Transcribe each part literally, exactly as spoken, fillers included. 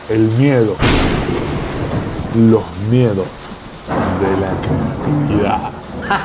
El miedo. Los miedos de la creatividad.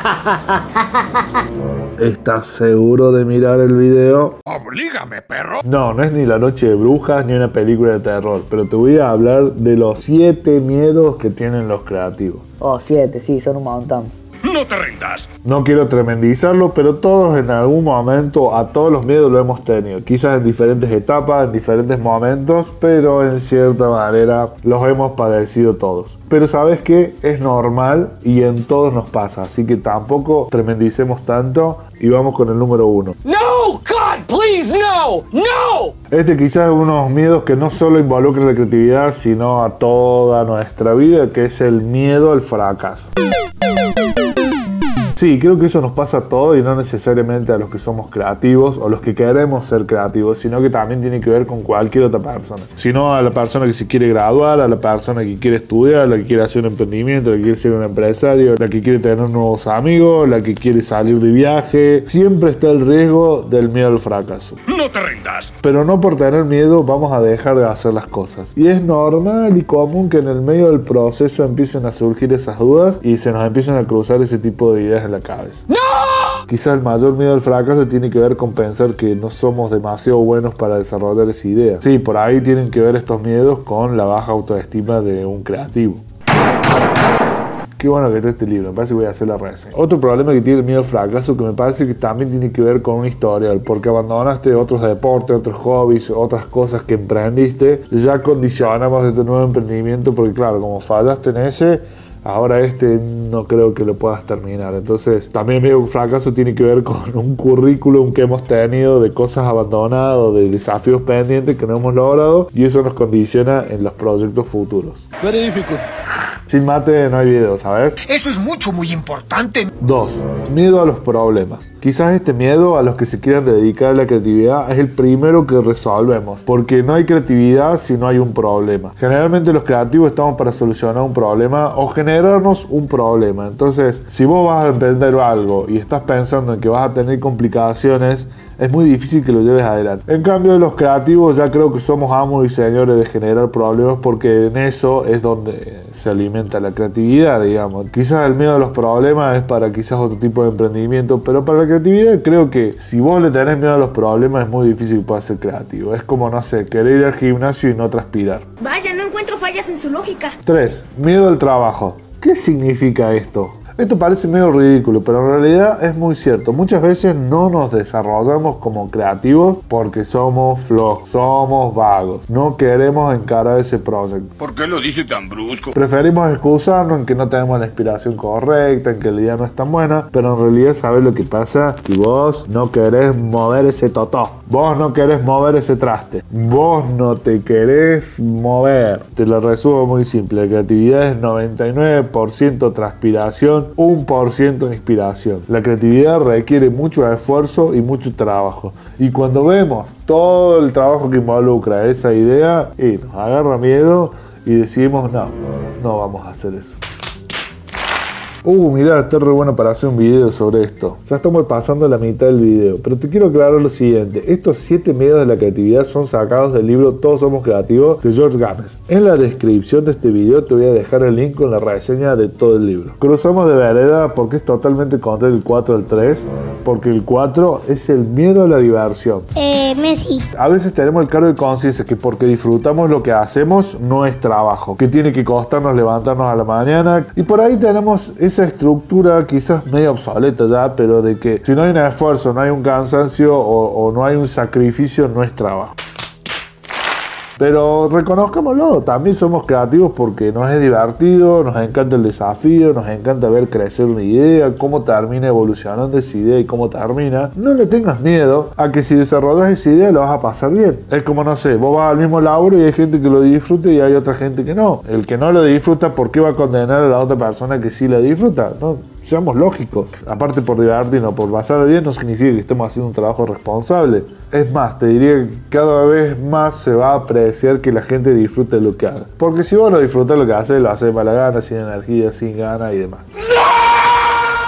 ¿Estás seguro de mirar el video? ¡Oblígame, perro! No, no es ni La Noche de Brujas ni una película de terror, pero te voy a hablar de los siete miedos que tienen los creativos. Oh, siete, sí, son un montón. ¡No te rindas! No quiero tremendizarlo, pero todos en algún momento, a todos los miedos lo hemos tenido. Quizás en diferentes etapas, en diferentes momentos, pero en cierta manera los hemos padecido todos. Pero sabes que es normal y en todos nos pasa, así que tampoco tremendicemos tanto y vamos con el número uno. No, God, please, no, no. Este quizás es uno de los miedos que no solo involucra la creatividad, sino a toda nuestra vida, que es el miedo al fracaso. Sí, creo que eso nos pasa a todos y no necesariamente a los que somos creativos o los que queremos ser creativos, sino que también tiene que ver con cualquier otra persona. Sino a la persona que se quiere graduar, a la persona que quiere estudiar, la que quiere hacer un emprendimiento, la que quiere ser un empresario, la que quiere tener nuevos amigos, la que quiere salir de viaje. Siempre está el riesgo del miedo al fracaso. ¡No te rindas! Pero no por tener miedo vamos a dejar de hacer las cosas. Y es normal y común que en el medio del proceso empiecen a surgir esas dudas y se nos empiecen a cruzar ese tipo de ideas en la cabeza. ¡No! Quizás el mayor miedo al fracaso tiene que ver con pensar que no somos demasiado buenos para desarrollar esa idea. Sí, por ahí tienen que ver estos miedos con la baja autoestima de un creativo. Qué bueno que está este libro, me parece que voy a hacer la reseña. Otro problema que tiene el miedo al fracaso, que me parece que también tiene que ver con un historial, porque abandonaste otros deportes, otros hobbies, otras cosas que emprendiste, ya condicionamos de tu nuevo emprendimiento, porque claro, como fallaste en ese, ahora este no creo que lo puedas terminar. Entonces también el miedo al fracaso tiene que ver con un currículum que hemos tenido de cosas abandonadas, de desafíos pendientes que no hemos logrado, y eso nos condiciona en los proyectos futuros. Very difficult. Sin mate no hay video, ¿sabes? Eso es mucho, muy importante. Dos. Miedo a los problemas. Quizás este miedo a los que se quieran dedicar a la creatividad es el primero que resolvemos, porque no hay creatividad si no hay un problema. Generalmente los creativos estamos para solucionar un problema o generarnos un problema. Entonces, si vos vas a emprender algo y estás pensando en que vas a tener complicaciones, es muy difícil que lo lleves adelante. En cambio, los creativos ya creo que somos amos y señores de generar problemas, porque en eso es donde se alimenta la creatividad, digamos. Quizás el miedo a los problemas es para quizás otro tipo de emprendimiento, pero para la creatividad creo que si vos le tenés miedo a los problemas es muy difícil que puedas ser creativo. Es como, no sé, querer ir al gimnasio y no transpirar. Vaya, no encuentro fallas en su lógica. Tres. Miedo al trabajo. ¿Qué significa esto? Esto parece medio ridículo, pero en realidad es muy cierto. Muchas veces no nos desarrollamos como creativos porque somos flojos, somos vagos. No queremos encarar ese proyecto. ¿Por qué lo dice tan brusco? Preferimos excusarnos en que no tenemos la inspiración correcta, en que la idea no es tan buena, pero en realidad sabes lo que pasa, que vos no querés mover ese totó. Vos no querés mover ese traste. Vos no te querés mover. Te lo resumo muy simple. La creatividad es noventa y nueve por ciento transpiración, un por ciento de inspiración. La creatividad requiere mucho esfuerzo y mucho trabajo. Y cuando vemos todo el trabajo que involucra esa idea, y nos agarra miedo y decimos, no, no vamos a hacer eso. Uh, mirá, está re bueno para hacer un video sobre esto. Ya estamos pasando la mitad del video, pero te quiero aclarar lo siguiente. Estos siete miedos de la creatividad son sacados del libro Todos Somos Creativos de George Games. En la descripción de este video te voy a dejar el link con la reseña de todo el libro. Cruzamos de vereda porque es totalmente contrario el cuatro al tres, porque el cuatro es el miedo a la diversión. Eh, Messi. A veces tenemos el cargo de conciencia que porque disfrutamos lo que hacemos no es trabajo, que tiene que costarnos levantarnos a la mañana, y por ahí tenemos esa estructura quizás medio obsoleta ya, pero de que si no hay un esfuerzo, no hay un cansancio o, o no hay un sacrificio, no es trabajo. Pero reconozcámoslo, también somos creativos porque nos es divertido, nos encanta el desafío, nos encanta ver crecer una idea, cómo termina evolucionando esa idea y cómo termina. No le tengas miedo a que si desarrollas esa idea lo vas a pasar bien. Es como, no sé, vos vas al mismo laburo y hay gente que lo disfruta y hay otra gente que no. El que no lo disfruta, ¿por qué va a condenar a la otra persona que sí lo disfruta? No. Seamos lógicos. Aparte, por divertirnos, por pasar bien, no significa que estemos haciendo un trabajo responsable. Es más, te diría que cada vez más se va a apreciar que la gente disfrute lo que haga. Porque si vos no disfrutas lo que haces, lo haces de mala gana, sin energía, sin ganas y demás.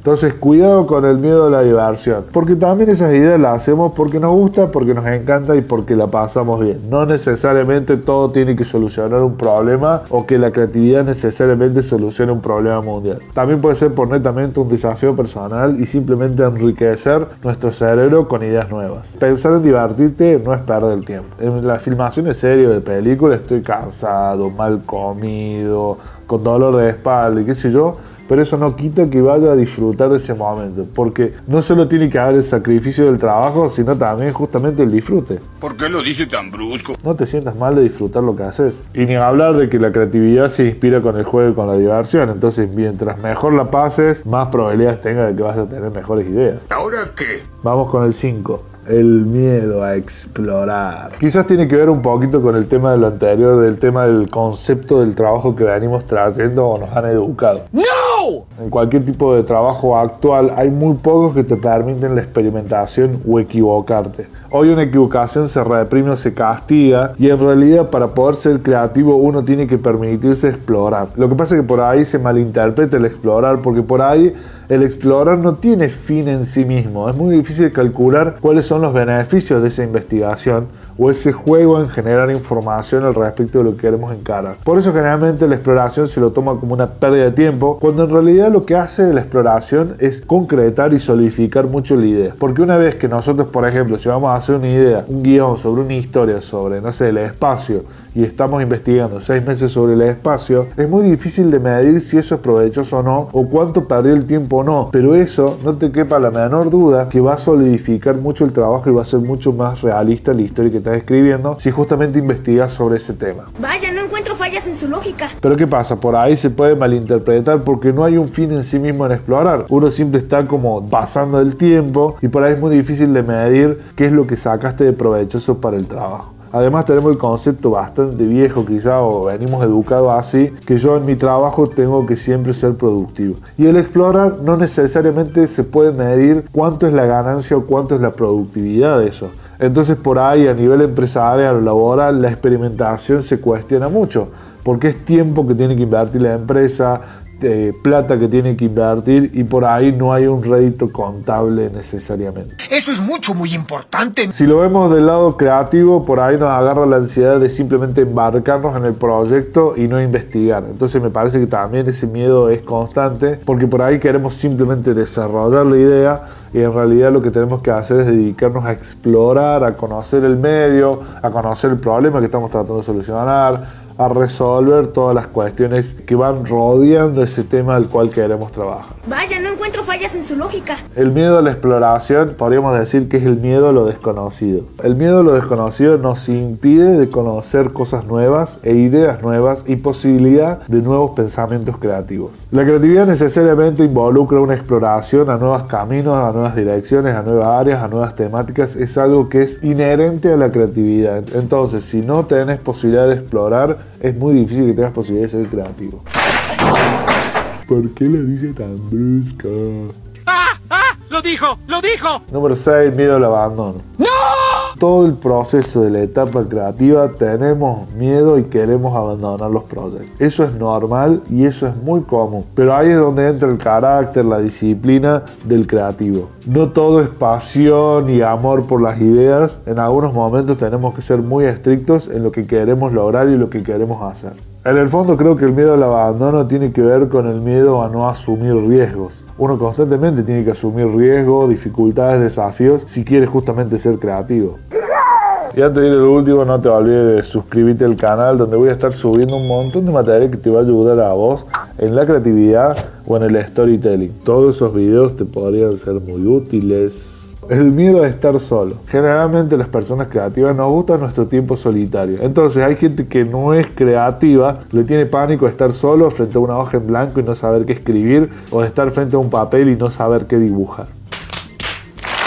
Entonces, cuidado con el miedo a la diversión, porque también esas ideas las hacemos porque nos gusta, porque nos encanta y porque la pasamos bien. No necesariamente todo tiene que solucionar un problema o que la creatividad necesariamente solucione un problema mundial. También puede ser por netamente un desafío personal y simplemente enriquecer nuestro cerebro con ideas nuevas. Pensar en divertirte no es perder el tiempo. En las filmaciones series de películas estoy cansado, mal comido, con dolor de espalda y qué sé yo, pero eso no quita que vaya a disfrutar de ese momento, porque no solo tiene que haber el sacrificio del trabajo, sino también justamente el disfrute. ¿Por qué lo dice tan brusco? No te sientas mal de disfrutar lo que haces. Y ni hablar de que la creatividad se inspira con el juego y con la diversión. Entonces, mientras mejor la pases, más probabilidades tengas de que vas a tener mejores ideas. ¿Ahora qué? Vamos con el cinco. El miedo a explorar. Quizás tiene que ver un poquito con el tema de lo anterior, del tema del concepto del trabajo que venimos trayendo o nos han educado. No! En cualquier tipo de trabajo actual hay muy pocos que te permiten la experimentación o equivocarte. Hoy una equivocación se reprime o se castiga y en realidad para poder ser creativo uno tiene que permitirse explorar. Lo que pasa es que por ahí se malinterpreta el explorar, porque por ahí el explorar no tiene fin en sí mismo. Es muy difícil calcular cuáles son los beneficios de esa investigación o ese juego en generar información al respecto de lo que queremos encarar. Por eso generalmente la exploración se lo toma como una pérdida de tiempo, cuando en realidad lo que hace la exploración es concretar y solidificar mucho la idea. Porque una vez que nosotros, por ejemplo, si vamos a hacer una idea, un guión sobre una historia sobre, no sé, el espacio, y estamos investigando seis meses sobre el espacio, es muy difícil de medir si eso es provechoso o no, o cuánto perdió el tiempo o no, pero eso no te quepa la menor duda que va a solidificar mucho el trabajo y va a ser mucho más realista la historia que estás escribiendo si justamente investigas sobre ese tema. Vaya, no encuentro fallas en su lógica. Pero ¿qué pasa? Por ahí se puede malinterpretar porque no hay un fin en sí mismo en explorar. Uno siempre está como pasando el tiempo y por ahí es muy difícil de medir qué es lo que sacaste de provechoso para el trabajo. Además tenemos el concepto bastante viejo quizá, o venimos educados así, que yo en mi trabajo tengo que siempre ser productivo. Y el explorar no necesariamente se puede medir cuánto es la ganancia o cuánto es la productividad de eso. Entonces por ahí a nivel empresarial o laboral la experimentación se cuestiona mucho, porque es tiempo que tiene que invertir la empresa, Eh, plata que tiene que invertir y por ahí no hay un rédito contable necesariamente. Eso es mucho, muy importante. Si lo vemos del lado creativo, por ahí nos agarra la ansiedad de simplemente embarcarnos en el proyecto y no investigar. Entonces me parece que también ese miedo es constante porque por ahí queremos simplemente desarrollar la idea y en realidad lo que tenemos que hacer es dedicarnos a explorar, a conocer el medio, a conocer el problema que estamos tratando de solucionar, a resolver todas las cuestiones que van rodeando ese tema al cual queremos trabajar. Vaya, no encuentro fallas en su lógica. El miedo a la exploración, podríamos decir que es el miedo a lo desconocido. El miedo a lo desconocido nos impide de conocer cosas nuevas e ideas nuevas y posibilidad de nuevos pensamientos creativos. La creatividad necesariamente involucra una exploración a nuevos caminos, a nuevas direcciones, a nuevas áreas, a nuevas temáticas. Es algo que es inherente a la creatividad. Entonces, si no tenés posibilidad de explorar, es muy difícil que tengas posibilidad de ser creativo. ¿Por qué lo dice tan brusco? ¡Ah! ¡Ah! ¡Lo dijo! ¡Lo dijo! Número seis. Miedo al abandono. ¡No! Todo el proceso de la etapa creativa tenemos miedo y queremos abandonar los proyectos. Eso es normal y eso es muy común. Pero ahí es donde entra el carácter, la disciplina del creativo. No todo es pasión y amor por las ideas. En algunos momentos tenemos que ser muy estrictos en lo que queremos lograr y lo que queremos hacer. En el fondo creo que el miedo al abandono tiene que ver con el miedo a no asumir riesgos. Uno constantemente tiene que asumir riesgos, dificultades, desafíos si quiere justamente ser creativo. Y antes de ir al último, no te olvides de suscribirte al canal, donde voy a estar subiendo un montón de material que te va a ayudar a vos en la creatividad o en el storytelling. Todos esos videos te podrían ser muy útiles. El miedo a estar solo. Generalmente las personas creativas nos gusta nuestro tiempo solitario. Entonces hay gente que no es creativa, le tiene pánico a estar solo frente a una hoja en blanco y no saber qué escribir, o de estar frente a un papel y no saber qué dibujar.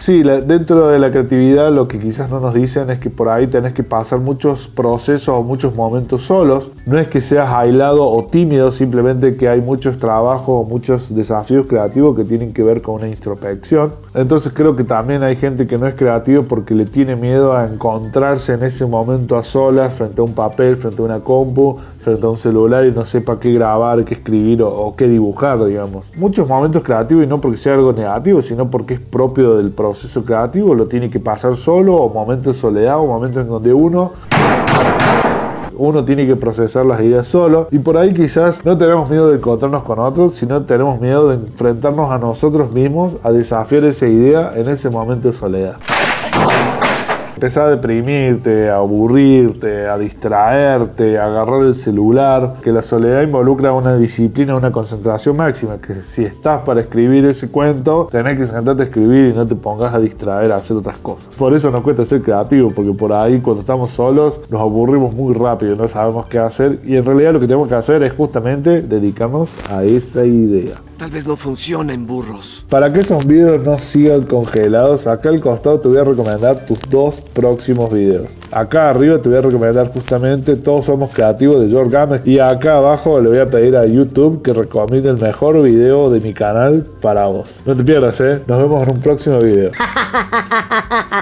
Sí, la, dentro de la creatividad lo que quizás no nos dicen es que por ahí tenés que pasar muchos procesos o muchos momentos solos. No es que seas aislado o tímido, simplemente que hay muchos trabajos o muchos desafíos creativos que tienen que ver con una introspección. Entonces creo que también hay gente que no es creativa porque le tiene miedo a encontrarse en ese momento a solas, frente a un papel, frente a una compu, frente a un celular y no sepa qué grabar, qué escribir o, o qué dibujar, digamos. Muchos momentos creativos, y no porque sea algo negativo, sino porque es propio del proceso creativo, lo tiene que pasar solo, o momentos de soledad, o momentos en donde uno uno tiene que procesar las ideas solo, y por ahí quizás no tenemos miedo de encontrarnos con otros, sino tenemos miedo de enfrentarnos a nosotros mismos, a desafiar esa idea en ese momento de soledad. Empezar a deprimirte, a aburrirte, a distraerte, a agarrar el celular, que la soledad involucra una disciplina, una concentración máxima, que si estás para escribir ese cuento, tenés que sentarte a escribir y no te pongas a distraer, a hacer otras cosas. Por eso nos cuesta ser creativos, porque por ahí cuando estamos solos nos aburrimos muy rápido, no sabemos qué hacer, y en realidad lo que tenemos que hacer es justamente dedicarnos a esa idea. Tal vez no funcionen, burros. Para que esos videos no sigan congelados, acá al costado te voy a recomendar tus dos próximos videos. Acá arriba te voy a recomendar justamente Todos Somos Creativos de George Gámez, y acá abajo le voy a pedir a YouTube que recomiende el mejor video de mi canal para vos. No te pierdas, eh. Nos vemos en un próximo video.